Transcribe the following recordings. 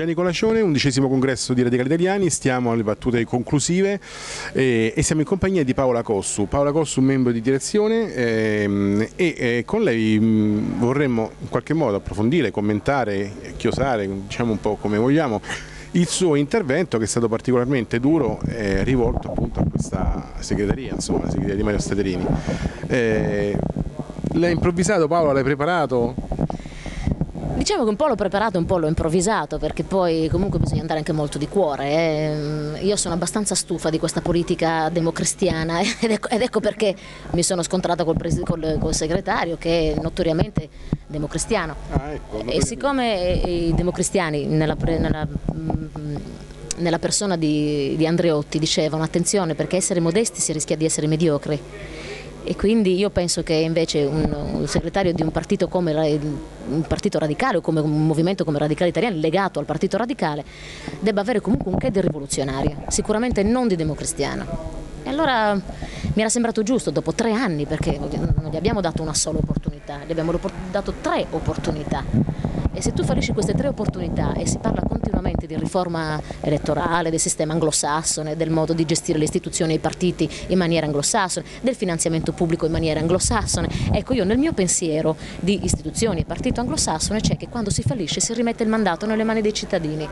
Gianni Colaccione, 11° congresso di Radicali Italiani, stiamo alle battute conclusive e siamo in compagnia di Paola Cossu. Paola Cossu, membro di direzione, e con lei vorremmo in qualche modo approfondire, commentare, chiosare, diciamo un po' come vogliamo, il suo intervento, che è stato particolarmente duro, rivolto appunto a questa segreteria, insomma, la segreteria di Mario Staderini. L'hai improvvisato, Paola? L'hai preparato? Diciamo che un po' l'ho preparato, un po' l'ho improvvisato, perché poi comunque bisogna andare anche molto di cuore. Io sono abbastanza stufa di questa politica democristiana ed ecco perché mi sono scontrata col segretario, che è notoriamente democristiano. Ecco, e siccome i democristiani nella persona di Andreotti dicevano attenzione, perché essere modesti si rischia di essere mediocri. E quindi io penso che invece un segretario di un partito come un partito radicale o come un movimento come Radicali Italiani legato al partito radicale debba avere comunque un che di rivoluzionario, sicuramente non di democristiano. E allora mi era sembrato giusto, dopo 3 anni, perché non gli abbiamo dato una sola opportunità, gli abbiamo dato 3 opportunità. E se tu fallisci queste 3 opportunità e si parla continuamente di riforma elettorale, del sistema anglosassone, del modo di gestire le istituzioni e i partiti in maniera anglosassone, del finanziamento pubblico in maniera anglosassone, ecco, io nel mio pensiero di istituzioni e partito anglosassone c'è che quando si fallisce si rimette il mandato nelle mani dei cittadini.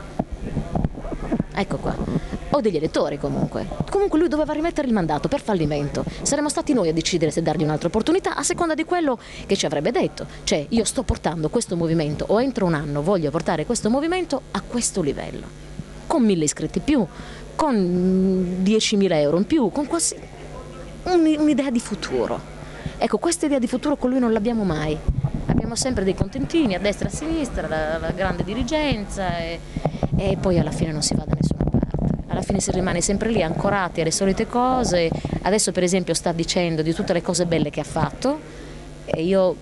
Ecco qua. O degli elettori comunque. Comunque lui doveva rimettere il mandato per fallimento. Saremmo stati noi a decidere se dargli un'altra opportunità a seconda di quello che ci avrebbe detto. Cioè, io sto portando questo movimento, o entro un anno voglio portare questo movimento a questo livello. Con 1000 iscritti più, con 10.000 euro in più, con un'idea di futuro. Ecco, questa idea di futuro con lui non l'abbiamo mai. Abbiamo sempre dei contentini a destra e a sinistra, la grande dirigenza e poi alla fine non si va da nessuna parte. Alla fine si rimane sempre lì ancorati alle solite cose. Adesso per esempio sta dicendo di tutte le cose belle che ha fatto e io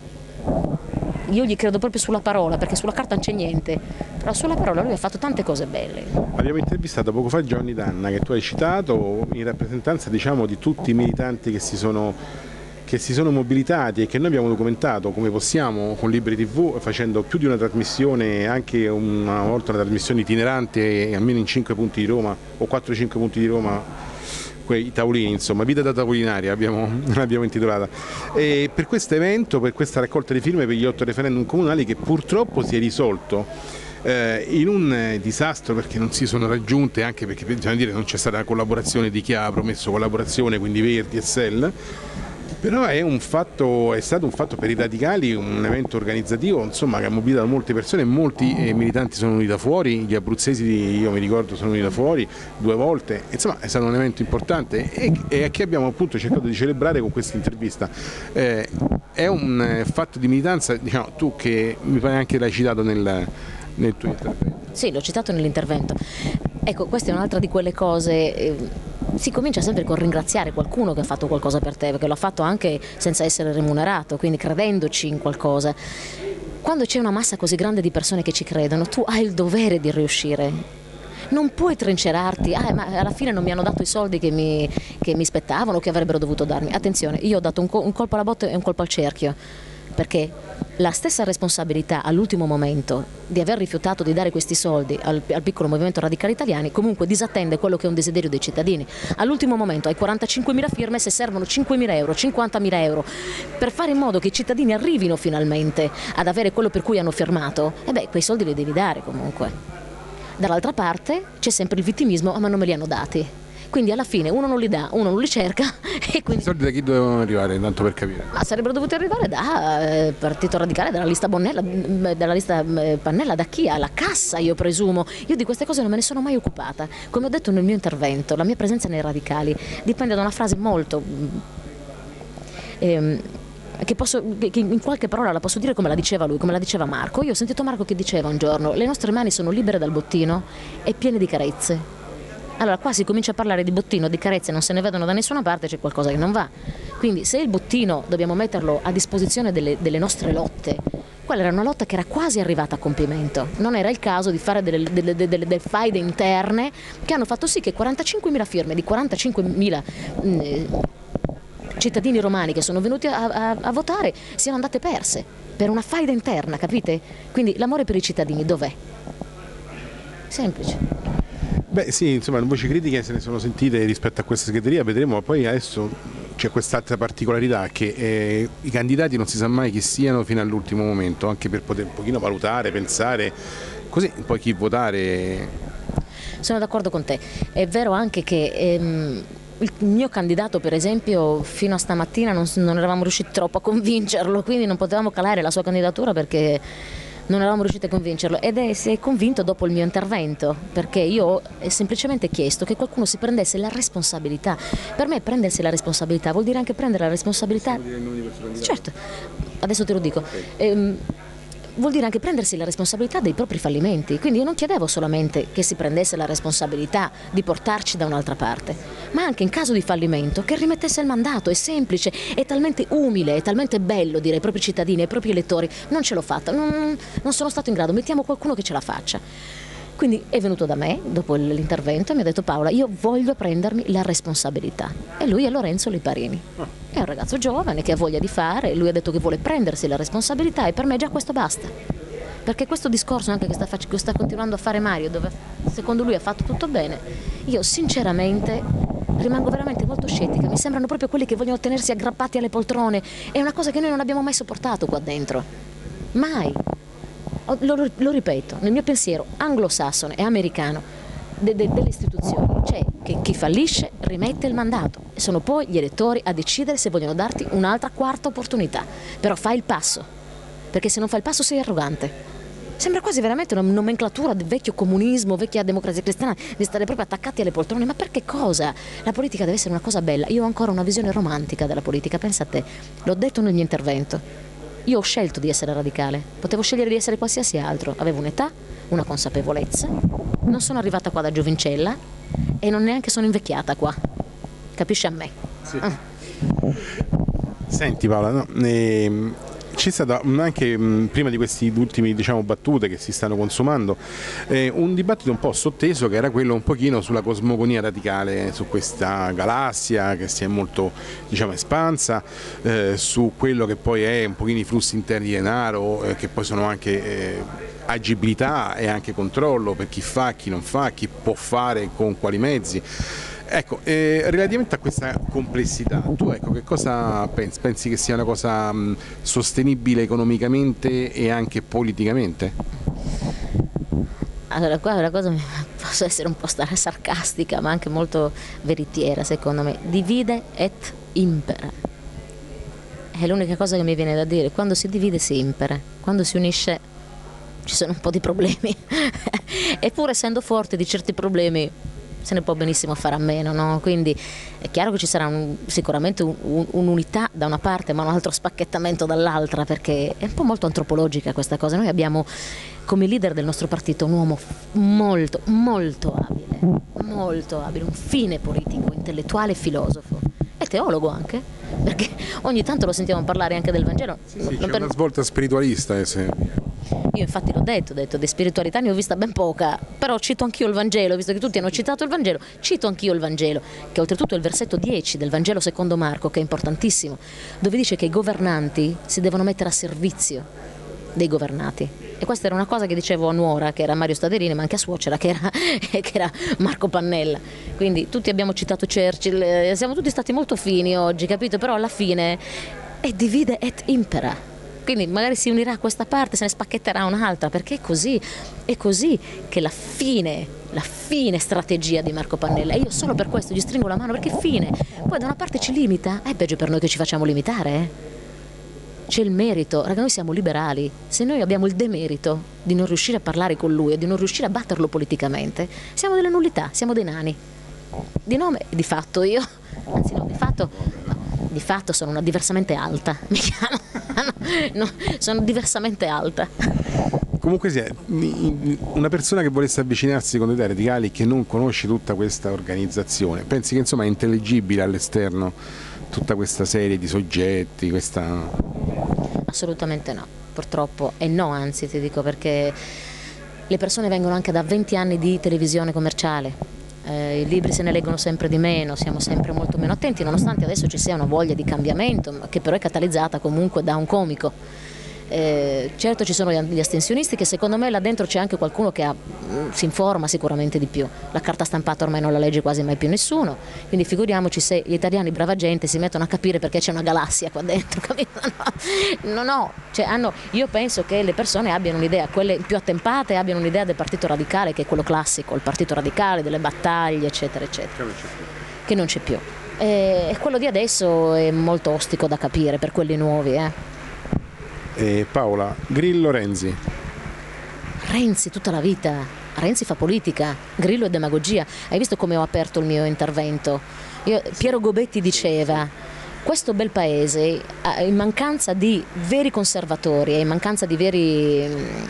gli credo proprio sulla parola, perché sulla carta non c'è niente, però sulla parola lui ha fatto tante cose belle. Abbiamo intervistato poco fa Gianni Danna, che tu hai citato, in rappresentanza, diciamo, di tutti i militanti che si sono mobilitati e che noi abbiamo documentato come possiamo con Liberi TV, facendo più di una trasmissione, anche una volta una trasmissione itinerante almeno in 5 punti di Roma o 4-5 punti di Roma, quei tavolini, insomma, vita da tavolinaria l'abbiamo intitolata. E per questo evento, per questa raccolta di firme per gli 8 referendum comunali, che purtroppo si è risolto in un disastro, perché non si sono raggiunte, anche perché bisogna dire non c'è stata la collaborazione di chi ha promesso collaborazione, quindi Verdi e SEL. Però è stato un fatto per i radicali, un evento organizzativo, insomma, che ha mobilitato molte persone, molti militanti sono venuti da fuori, gli abruzzesi, io mi ricordo, sono venuti da fuori 2 volte, insomma è stato un evento importante e che abbiamo appunto cercato di celebrare con questa intervista. È un fatto di militanza, diciamo, tu che mi pare anche l'hai citato nel tuo intervento. Sì, l'ho citato nell'intervento. Ecco, questa è un'altra di quelle cose. Si comincia sempre con ringraziare qualcuno che ha fatto qualcosa per te, perché l'ha fatto anche senza essere remunerato, quindi credendoci in qualcosa. Quando c'è una massa così grande di persone che ci credono, tu hai il dovere di riuscire. Non puoi trincerarti, ma alla fine non mi hanno dato i soldi che mi spettavano, che avrebbero dovuto darmi. Attenzione, io ho dato un colpo alla botte e un colpo al cerchio, perché la stessa responsabilità all'ultimo momento di aver rifiutato di dare questi soldi al piccolo movimento Radicali Italiani comunque disattende quello che è un desiderio dei cittadini. All'ultimo momento hai 45.000 firme, se servono 5.000 euro, 50.000 euro per fare in modo che i cittadini arrivino finalmente ad avere quello per cui hanno firmato, quei soldi li devi dare comunque. Dall'altra parte c'è sempre il vittimismo, ma non me li hanno dati. Quindi alla fine uno non li dà, uno non li cerca e quindi... I soldi da chi dovevano arrivare, tanto per capire? Ma sarebbero dovuti arrivare da Partito Radicale, dalla lista Pannella, da chi? Alla cassa, io presumo. Io di queste cose non me ne sono mai occupata. Come ho detto nel mio intervento, la mia presenza nei radicali dipende da una frase molto... che in qualche parola la posso dire come la diceva lui, come la diceva Marco. Io ho sentito Marco che diceva un giorno: le nostre mani sono libere dal bottino e piene di carezze. Allora qua si comincia a parlare di bottino, di carezze, non se ne vedono da nessuna parte, c'è qualcosa che non va. Quindi se il bottino dobbiamo metterlo a disposizione delle nostre lotte, quella era una lotta che era quasi arrivata a compimento, non era il caso di fare delle faide interne che hanno fatto sì che 45.000 firme di 45.000 cittadini romani che sono venuti a votare siano andate perse per una faida interna, capite? Quindi l'amore per i cittadini dov'è? semplice. Beh sì, insomma, voci critiche se ne sono sentite rispetto a questa segreteria, vedremo, ma poi adesso c'è quest'altra particolarità che i candidati non si sa mai chi siano fino all'ultimo momento, anche per poter un pochino valutare, pensare, così poi chi votare. Sono d'accordo con te, è vero anche che il mio candidato per esempio fino a stamattina non eravamo riusciti troppo a convincerlo, quindi non potevamo calare la sua candidatura perché non eravamo riusciti a convincerlo si è convinto dopo il mio intervento, perché io ho semplicemente chiesto che qualcuno si prendesse la responsabilità. Per me prendersi la responsabilità vuol dire anche prendere la responsabilità. Certo, adesso te lo dico. Vuol dire anche prendersi la responsabilità dei propri fallimenti, quindi io non chiedevo solamente che si prendesse la responsabilità di portarci da un'altra parte, ma anche in caso di fallimento che rimettesse il mandato. È semplice, è talmente umile, è talmente bello dire ai propri cittadini, ai propri elettori: non ce l'ho fatta, non sono stato in grado, mettiamo qualcuno che ce la faccia. Quindi è venuto da me dopo l'intervento e mi ha detto: Paola, io voglio prendermi la responsabilità. E lui è Lorenzo Liparini, è un ragazzo giovane che ha voglia di fare, lui ha detto che vuole prendersi la responsabilità e per me già questo basta. Perché questo discorso anche che sta continuando a fare Mario, dove secondo lui ha fatto tutto bene, io sinceramente rimango veramente molto scettica, mi sembrano proprio quelli che vogliono tenersi aggrappati alle poltrone, è una cosa che noi non abbiamo mai sopportato qua dentro, mai. Lo ripeto, nel mio pensiero anglosassone e americano delle istituzioni c'è che chi fallisce rimette il mandato e sono poi gli elettori a decidere se vogliono darti un'altra quarta opportunità, però fai il passo, perché se non fai il passo sei arrogante. Sembra quasi veramente una nomenclatura del vecchio comunismo, vecchia democrazia cristiana, di stare proprio attaccati alle poltrone. Ma perché cosa? La politica deve essere una cosa bella. Io ho ancora una visione romantica della politica, pensa a te, l'ho detto nel mio intervento. Io ho scelto di essere radicale, potevo scegliere di essere qualsiasi altro, avevo un'età, una consapevolezza, non sono arrivata qua da giovincella e non neanche sono invecchiata qua, capisci a me? Sì. Senti Paola, no, c'è stato anche prima di questi ultimi battute che si stanno consumando un dibattito un po' sotteso che era quello un pochino sulla cosmogonia radicale, su questa galassia che si è molto espansa, su quello che poi è un pochino i flussi interni di denaro che poi sono anche agibilità e anche controllo per chi fa, chi non fa, chi può fare con quali mezzi. Ecco, relativamente a questa complessità, tu che cosa pensi? Pensi che sia una cosa sostenibile economicamente e anche politicamente? Allora, qua una cosa posso essere un po' sarcastica, ma anche molto veritiera, secondo me. Divide et impera. È l'unica cosa che mi viene da dire. Quando si divide si impera, quando si unisce ci sono un po' di problemi. Eppure, essendo forte di certi problemi, se ne può benissimo fare a meno, no? Quindi è chiaro che ci sarà sicuramente un'unità da una parte ma un altro spacchettamento dall'altra, perché è un po' molto antropologica questa cosa. Noi abbiamo come leader del nostro partito un uomo molto abile, un fine politico, intellettuale e filosofo e teologo anche, perché ogni tanto lo sentiamo parlare anche del Vangelo. Sì, c'è una svolta spiritualista. Io infatti l'ho detto di spiritualità ne ho vista ben poca, però cito anch'io il Vangelo, visto che tutti hanno citato il Vangelo, cito anch'io il Vangelo, che oltretutto è il versetto 10 del Vangelo secondo Marco, che è importantissimo, dove dice che i governanti si devono mettere a servizio dei governati. E questa era una cosa che dicevo a nuora, che era Mario Staderini, ma anche a suocera, che era Marco Pannella. Quindi tutti abbiamo citato Churchill, siamo tutti stati molto fini oggi, capito? Però alla fine è divide et impera. Quindi magari si unirà a questa parte, se ne spacchetterà un'altra, perché è così che la fine strategia di Marco Pannella, e io solo per questo gli stringo la mano, perché fine. Poi da una parte ci limita, è peggio per noi che ci facciamo limitare, C'è il merito, raga, noi siamo liberali, se noi abbiamo il demerito di non riuscire a parlare con lui e di non riuscire a batterlo politicamente, siamo delle nullità, siamo dei nani. Di nome, di fatto io, anzi no, di fatto sono una diversamente alta, mi chiamo. No, sono diversamente alta. Comunque sia, una persona che volesse avvicinarsi secondo te ai radicali, che non conosce tutta questa organizzazione, pensi che insomma è intelligibile all'esterno tutta questa serie di soggetti, Assolutamente no, purtroppo, e no, anzi ti dico, perché le persone vengono anche da 20 anni di televisione commerciale. I libri se ne leggono sempre di meno, siamo sempre molto meno attenti, nonostante adesso ci sia una voglia di cambiamento, che però è catalizzata comunque da un comico. Certo ci sono gli astensionisti, che secondo me là dentro c'è anche qualcuno che si informa sicuramente di più. La carta stampata ormai non la legge quasi mai più nessuno, quindi figuriamoci se gli italiani, brava gente, si mettono a capire perché c'è una galassia qua dentro, capito? No, cioè io penso che le persone abbiano un'idea, quelle più attempate abbiano un'idea del partito radicale, che è quello classico, il partito radicale, delle battaglie eccetera eccetera, che non c'è più. E quello di adesso è molto ostico da capire per quelli nuovi. Paola, Grillo, Renzi? Renzi tutta la vita, Renzi fa politica, Grillo è demagogia. Hai visto come ho aperto il mio intervento? Piero Gobetti diceva: questo bel paese, in mancanza di veri conservatori, in mancanza di veri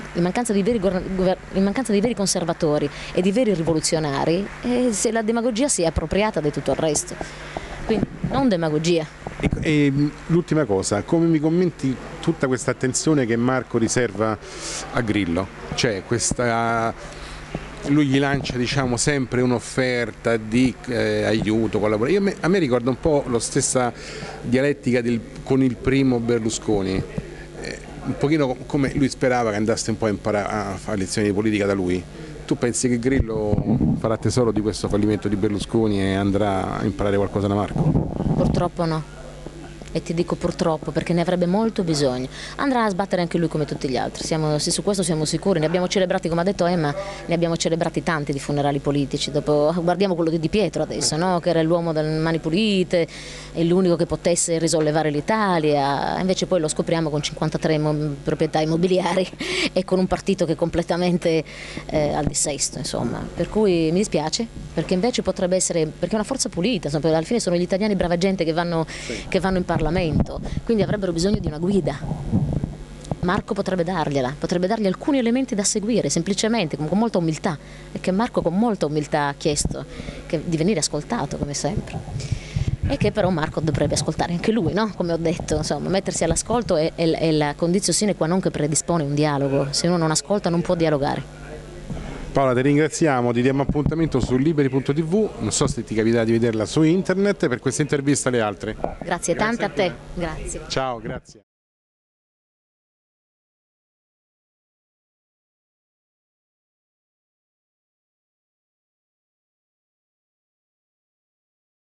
conservatori e di veri rivoluzionari, se la demagogia si è appropriata di tutto il resto. Quindi non demagogia. E l'ultima cosa, come mi commenti tutta questa attenzione che Marco riserva a Grillo? Cioè lui gli lancia, diciamo, sempre un'offerta di aiuto, collaborazione. A me ricorda un po' la stessa dialettica con il primo Berlusconi, un pochino come lui sperava che andasse un po' a imparare a fare lezioni di politica da lui. Tu pensi che Grillo farà tesoro di questo fallimento di Berlusconi e andrà a imparare qualcosa da Marco? Purtroppo no. E ti dico purtroppo, perché ne avrebbe molto bisogno. Andrà a sbattere anche lui come tutti gli altri, su questo siamo sicuri. Ne abbiamo celebrati, come ha detto Emma, ne abbiamo celebrati tanti di funerali politici. Dopo guardiamo quello di Di Pietro adesso, no? Che era l'uomo delle mani pulite, è l'unico che potesse risollevare l'Italia, invece poi lo scopriamo con 53 proprietà immobiliari e con un partito che è completamente al dissesto, insomma. Per cui mi dispiace, perché invece potrebbe essere, perché è una forza pulita, insomma, alla fine sono gli italiani brava gente che vanno in Parlamento, quindi avrebbero bisogno di una guida. Marco potrebbe dargli alcuni elementi da seguire, semplicemente, con molta umiltà, e che Marco con molta umiltà ha chiesto di venire ascoltato, come sempre. E che però Marco dovrebbe ascoltare anche lui, no? Come ho detto, insomma, mettersi all'ascolto è la condizione sine qua non che predispone un dialogo. Se uno non ascolta non può dialogare. Paola, ti ringraziamo, ti diamo appuntamento su liberi.tv, non so se ti capiterà di vederla su internet, per questa intervista e le altre. Grazie tante a te. Grazie. Ciao, grazie.